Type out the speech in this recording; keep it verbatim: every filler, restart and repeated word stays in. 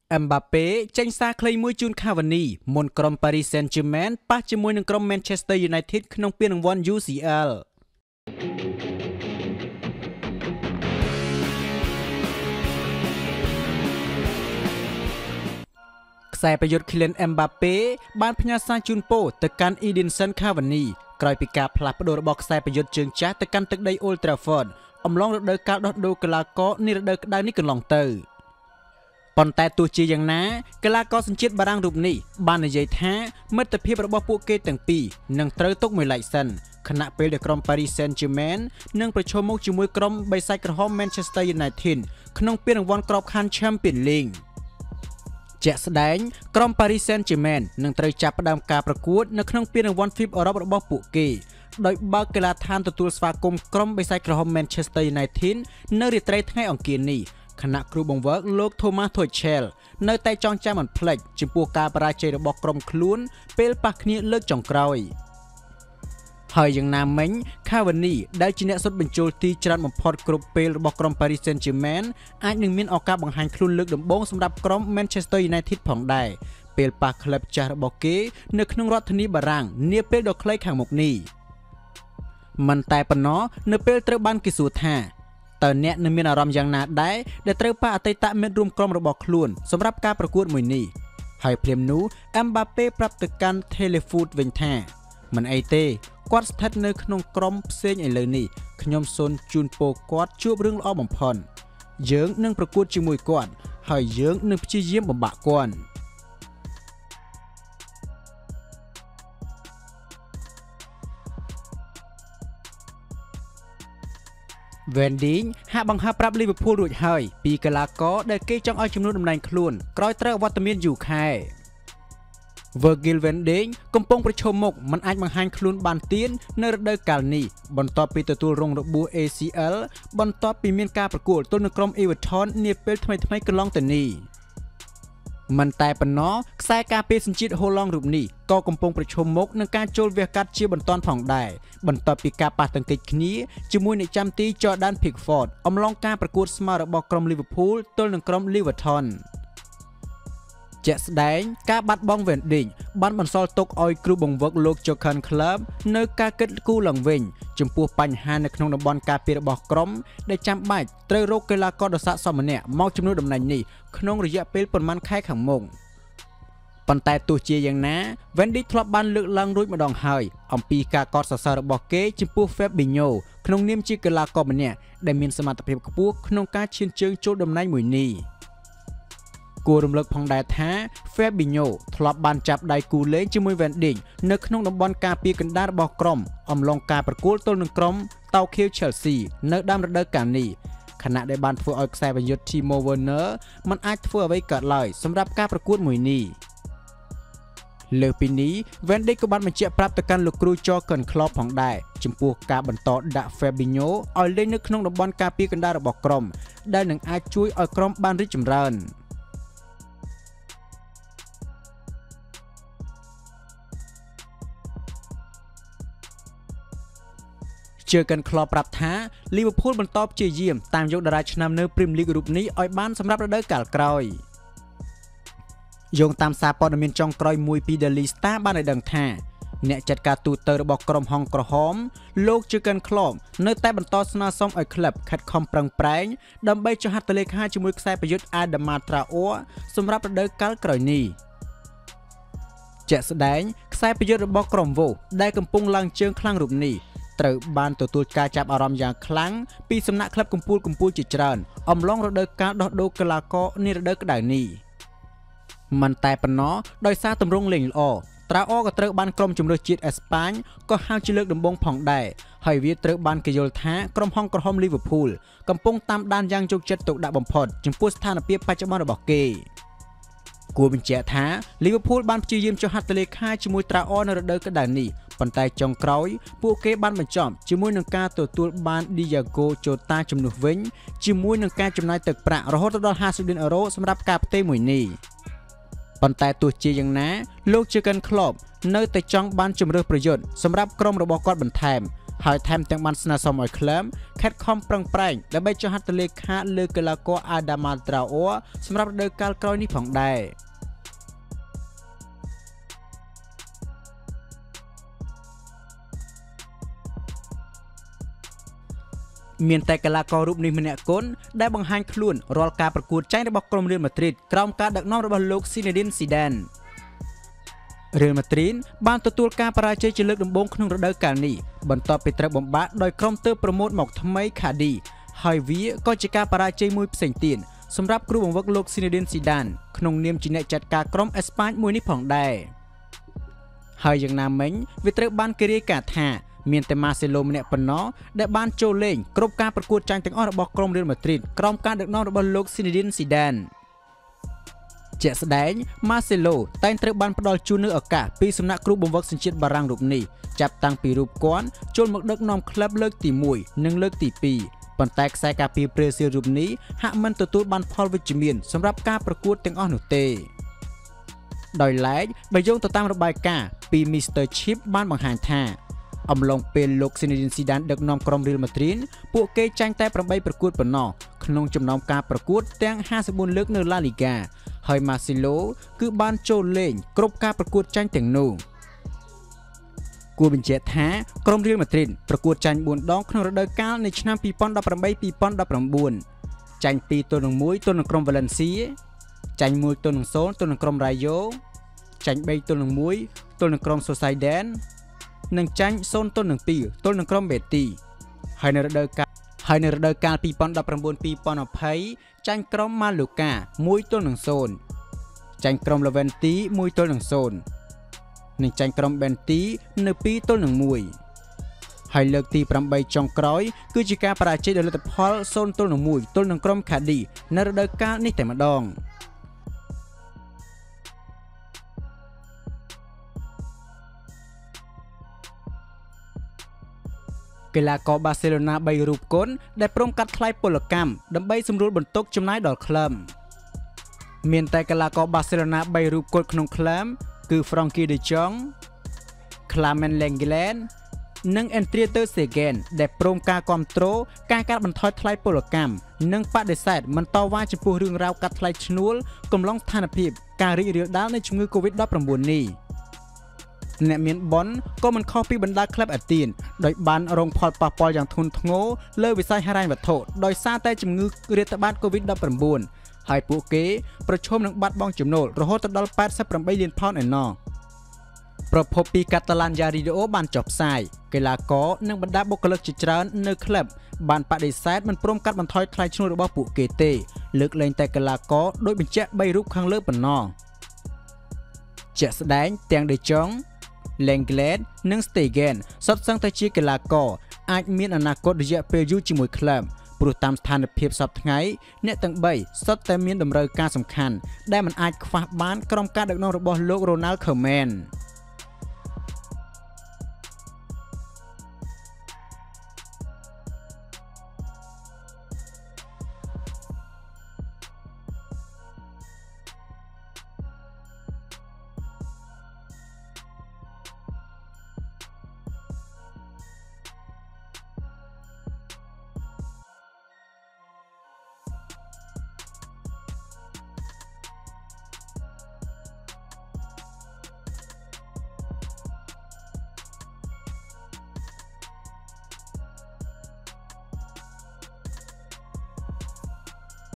Mbappe ចេញសារខ្លីមួយជូន Cavani មុនក្រុម Paris Saint-Germain ប៉ះជាមួយនឹងក្រុម Manchester United ក្នុងពានរង្វាន់ U C L ខ្សែប្រយុទ្ធ Kylian Mbappe បានផ្ញើសារជូនពរទៅកាន់ Edinson Cavani ក្រោយពីការផ្លាស់ប្ដូររបស់ខ្សែប្រយុទ្ធជើងចាស់ទៅកាន់ទឹកដី Old Trafford អំឡុងរដូវកាលដោះដូរកីឡាករនារដូវក្តៅនេះកន្លងទៅប៉ុន្តែទោះជាយ៉ាងណាកីឡាករសញ្ជាតិបារាំងរូបនេះបាននិយាយថាមិត្តភាពរបស់ពួកគេទាំងពីរនឹងត្រូវទុកមួយឡែកសិនខណៈពេលដែលក្រុម Paris Saint-Germain នឹងប្រឈមមុខជាមួយក្រុមបិសាចក្រហម Manchester United ក្នុងពានរង្វាន់ក្របខ័ណ្ឌ Champions League ជាក់ស្ដែងក្រុម Paris Saint-Germain នឹងត្រូវចាប់ផ្ដើមការប្រកួតនៅក្នុងពានរង្វាន់ F I F A អឺរ៉ុបរបស់ពួកគេដោយបើកកីឡាដ្ឋានទទួលស្វាគមន៍ក្រុមបិសាចក្រហម Manchester United នៅរាត្រីថ្ងៃអង្គារនេះខណៈគ្រូបង្វឹកលោក Thomas Tuchel នៅតែចងចាំមិនភ្លេចចំពោះការបរាជ័យរបស់ក្រុមខ្លួនពេលប៉ះគ្នាលើកចុងក្រោយហើយយ៉ាងណាមិញ Cavani ដែលជាអ្នកសុទ្ធបញ្ចូលទីច្រើនបំផុតគ្រប់ពេលរបស់ក្រុម Paris Saint-Germain អាចនឹងមានឱកាសបង្ហាញខ្លួនលើកដំបូងសម្រាប់ក្រុម Manchester United ផងដែរពេលប៉ះក្លឹបចាស់របស់គេនៅក្នុងរដ្ឋធានីបារាំងនាពេលដ៏ខ្លីខាងមុខនេះមិនតែប៉ុណ្ណោះនៅពេលត្រូវបានគេសួរថាតើអ្នកនឹងមានអារម្មណ៍យ៉ាងណាដែរដែលត្រូវប៉ះអតីតមិត្តរួមក្រុមរបស់ខ្លួនសម្រាប់ការប្រកួតមួយនេះហើយភ្លាមនោះ Mbappe ប្រាប់ទៅកាន់ Telefoot វិញថាមិនអីទេគាត់ស្ថិតនៅក្នុងក្រុមផ្សេងឥឡូវនេះខ្ញុំសូមជូនពរគាត់ជួបរឿងល្អបំផុតយើងនឹងប្រកួតជាមួយគាត់ហើយយើងនឹងព្យាយាមបំបាក់គាត់Van Dijk ហាក់បង្ហើបប្រាប់ Liverpool រួចហើយពីកីឡាករដែលគេចង់ឲ្យជំនួសតំណែងខ្លួនក្រោយត្រូវអវត្តមានយូរខែ Virgil van Dijk កំពុងប្រឈមមុខមិនអាចបង្ហាញខ្លួនបានទៀននៅរដូវកាលនេះបន្ទាប់ពីទទួលរងរបួស A C L បន្ទាប់ពីមានការប្រកួតទល់នឹងក្រុម Everton នាពេលថ្មីៗកន្លងទៅនេះមិនតែប៉ុណ្ណោះខ្សែការពារសញ្ជាតិហូឡង់រូបនេះក៏កំពុងប្រឈមមុខនឹងការចូលវះកាត់ជាបន្តផងដែរបន្ទាប់ពីការប៉ះទង្គិចគ្នាជាមួយអ្នកចាំទី Jordan Pickford អំឡុងការប្រកួតស្មើរបស់ក្រុម Liverpool ទល់នឹងក្រុម Everton ជាក់ស្ដែងការបាត់បង់ Van Dijk បានបន្សល់ទុកឲ្យគ្រូបង្វឹកលោក Jurgen Klopp នៅការគិតគូរឡើងវិញចំពោះបញ្ហានៅក្នុងតំបន់ការពាររបស់ក្រុមដែលចាំបាច់ត្រូវរកកីឡាករដ៏ស័ក្តិសមម្នាក់មកជំនួសតំណែងនេះក្នុងរយៈពេលប៉ុន្មានខែខាងមុខប៉ុន្តែទោះជាយ៉ាងណា Van Dijk ធ្លាប់បានលើកឡើងរួចម្ដងហើយអំពីការកោតសរសើររបស់គេចំពោះ Fabinho ក្នុងនាមជាកីឡាករម្នាក់ដែលមានសមត្ថភាពខ្ពស់ក្នុងការឈានជើងចូលតំណែងមួយនេះគួររំលឹកផងដែរថា Fabinho ធ្លាប់បានចាប់ដៃគូលេងជាមួយ Van Dijk នៅក្នុងតំបន់ការពារកណ្ដាលរបស់ក្រុមអំឡុងការប្រកួតទល់នឹងក្រុមតៅខៀវ Chelsea នៅដើមរដូវកាលនេះខណៈដែលបានធ្វើឲ្យខ្សែប្រយុទ្ធ Timo Werner មិនអាចធ្វើអ្វីកើតឡើយសម្រាប់ការប្រកួតមួយនេះលើពីនេះ Van Dijk ក៏បានបញ្ជាក់ប្រាប់ទៅកាន់លោកគ្រូ Jurgen Klopp ផងដែរចំពោះការបន្តដាក់ Fabinho ឲ្យលេងនៅក្នុងតំបន់ការពារកណ្ដាលរបស់ក្រុមដែលនឹងអាចជួយឲ្យក្រុមបានរីកចម្រើនJurgen Klopp ប្រាប់ថា Liverpool បន្តព្យាយាមតាមយកតារាឆ្នាំនៅ Premier League រូបនេះឲ្យបានសម្រាប់រដូវកាលក្រោយយោងតាមសារព័ត៌មានចុងក្រោយមួយពី Daily Star បានឲ្យដឹងថាអ្នកចាត់ការទូតរបស់ក្រុមហង្សក្រហមលោក Jurgen Klopp នៅតែបន្តស្នើសុំឲ្យក្លឹបខិតខំប្រឹងប្រែងដើម្បីចុះហត្ថលេខាជាមួយខ្សែប្រយុទ្ធ R.Madrid សម្រាប់រដូវកាលក្រោយនេះជាក់ស្ដែងខ្សែប្រយុទ្ធរបស់ក្រុមវូដែលកំពុងឡើងជើងខ្លាំងរូបនេះត្រូវបានទទួលការចាប់អារម្មណ៍យ៉ាងខ្លាំងពីសំណាក់ក្លឹបកំពូលកំពូលជាច្រើនអំឡុងរដូវកាលដោះដូរកីឡាករនារដូវក្តៅនេះមិនតែប៉ុណ្ណោះដោយសារទម្រង់លេងល្អត្រាអូក៏ត្រូវបានក្រុមជម្រើសជាតិអេស្ប៉ាញក៏ហៅជាលើកដំបូងផងដែរហើយវាត្រូវបានគេយល់ថាក្រុមហង្សក្រហម Liverpool កំពុងតាមដានយ៉ាងយកចិត្តទុកដាក់បំផុតចំពោះស្ថានភាពបច្ចុប្បន្នរបស់គេគួរបញ្ជាក់ថា Liverpool បានព្យាយាមចុះហត្ថលេខាជាមួយត្រាអូនៅរដូវក្តៅនេះប៉ុន្តែចុងក្រោយពួកគេបានបញ្ចប់ជាមួយនឹងការទទួលបាន Diogo Jota ជំនួសវិញជាមួយនឹងការចំណាយទឹកប្រាក់រហូតដល់ห้าสิบលានអឺរ៉ូសម្រាប់ការផ្ទេរមួយនេះប៉ុន្តែទោះជាយ៉ាងណាលោក Jurgen Klopp នៅតែចង់បានជម្រើសប្រយុទ្ធសម្រាប់ក្រុមរបស់គាត់បន្ថែមហើយថែមទាំងបានស្នើសុំឲ្យក្លឹបខិតខំប្រឹងប្រែងដើម្បីចុះហត្ថលេខាលើកីឡាករ R.Madrid សម្រាប់រដូវកាលក្រោយនេះផងដែរមានតែកីឡាកររូបនេះម្នាក់គត់ដែលបង្ហាញខ្លួនរាល់ការប្រកួតចាញ់របស់ក្រុម Real Madrid ក្រោមការដឹកនាំរបស់លោក Zidane Zidane Real Madrid បានទទួលការបរាជ័យជាលើកដំបូងក្នុងរដូវកាលនេះបន្ទាប់ពីត្រូវបំបាក់ដោយក្រុមទើបប្រម៉ូតមកថ្មី Khadi ហើយវាក៏ជាការបរាជ័យមួយផ្សេងទៀតសម្រាប់គ្រូបង្វឹកលោក Zidane Zidane ក្នុងនាមជាអ្នកចាត់ការក្រុមអេស្ប៉ាញមួយនេះផងដែរហើយយ៉ាងណាមិញវាត្រូវបានគេរាយការណ៍ថាមានតែ Marcelo ម្នាក់ប៉ុណ្ណោះដែលបានចូលលេងគ្រប់ការប្រកួតចាញ់ទាំងអស់របស់ក្រុម Real Madrid ក្រោមការដឹកនាំរបស់លោក Zidane Zidane ជាក់ស្ដែង Marcelo តែងត្រូវបានផ្ដល់ជូននូវឱកាសពីសំណាក់គ្រូបង្វឹកសញ្ជាតិបារាំងរូបនេះចាប់តាំងពីរូបគាត់ចូលមកដឹកនាំក្លឹបលើកទីមួយនិងលើកទីពីរប៉ុន្តែខ្សែការពារប្រេស៊ីលរូបនេះហាក់មិនទទួលបានផលវិជ្ជមានសម្រាប់ការប្រកួតទាំងអស់នោះទេដោយឡែកបើយោងទៅតាមរបាយការណ៍ពី Mister Chip បានបង្ហាញថាអំឡុងពេលលោក Zidane Zidane ដឹកនាំក្រុម Real Madrid ពួកគេចាញ់តែប្រាំបីប្រកួតប៉ុណ្ណោះក្នុងចំណោមការប្រកួតទាំងห้าสิบbốnលើកនៅ La Liga ហើយ Marcelo គឺបានចូលលេងគ្រប់ការប្រកួតចាញ់ទាំងនោះគួរបញ្ជាក់ថាក្រុម Real Madrid ប្រកួតចាញ់បួនដងក្នុងរដូវកាលនៃឆ្នាំពីរពាន់ដប់ប្រាំបី ពីរពាន់ដប់ប្រាំបួនចាញ់ពីរទល់នឹងមួយទល់នឹងក្រុម Valencia ចាញ់មួយទល់នឹងศูนย์ទល់នឹងក្រុម Rayo ចាញ់បីទល់នឹងមួយទល់នឹងក្រុម Sociedad និងចាញ់ศูนย์ទល់នឹងពីរទល់នឹងក្រុម Betis ហើយនៅរដូវកាលហើយនៅរដូវកាលពីរពាន់ដប់ប្រាំបួន ពីរពាន់ยี่สิบចាញ់ក្រុម Mallorca មួយទល់នឹងศูนย์ចាញ់ក្រុម Levante មួយទល់នឹងศูนย์និងចាញ់ក្រុម Betis នៅពីរទល់នឹងមួយហើយលើកទីប្រាំបីចុងក្រោយគឺជាការបរាជ័យដោយលទ្ធផលศูนย์ទល់នឹងមួយទល់នឹងក្រុម Khadi នៅរដូវកាលនេះតែម្ដងកីឡាករ Barcelona បីរូបគត់ដែលព្រមកាត់ថ្លៃពលកម្មដើម្បីសម្រួលបន្ទុកចំណាយដល់ក្លឹបមានតែកីឡាករ Barcelona បីរូបគត់ក្នុងក្លឹបគឺ Frankie de Jong, Khmer Sport និង Entreter Stegen ដែលព្រមការគ្រប់គ្រងការកាត់បន្ថយថ្លៃពលកម្មនិងបដិសេធមិនតវ៉ាចំពោះរឿងរ៉ាវកាត់ថ្លៃឈ្នួលកំឡុងស្ថានភាពការរីករាលដាលនៃជំងឺ Covid ដប់ប្រាំបួន នេះអ្នកមានបនក៏មិនខុសពីបណ្ដាក្លឹបអាទៀនដោយបានរងផលប៉ះពាល់យ៉ាងធ្ងន់ធ្ងរលើវិស័យហិរញ្ញវត្ថុដោយសារតែជំងឺរាតត្បាត Covid ដប់ប្រាំបួន ហើយពួកគេប្រឈមនឹងបាត់បង់ចំណូលរហូតដល់แปดสิบแปดលានផោនឯណោះប្រភពពី Catalania Radio បានចុះផ្សាយកីឡាករនិងបណ្ដាបុគ្គលិកជាច្រើននៅក្លឹបបានបដិសេធមិនព្រមកាត់បន្ថយថ្លៃឈ្នួលរបស់ពួកគេទេលើកលែងតែកីឡាករដោយបញ្ជាក់បីរូបខាងលើប៉ុណ្ណោះជាក់ស្ដែងទាំង De Jong, Lenglet និង Stegen សុទ្ធសឹងតែជាកីឡាករអាចមានអនាគតរយៈពេលយូរជាមួយក្លឹបព្រោះតាមស្ថានភាពសពថ្ងៃអ្នកទាំងបីសុទ្ធតែមានតម្រូវការសំខាន់ដែលមិនអាចខ្វះបានក្រោមការដឹកនាំរបស់លោក Ronald Koeman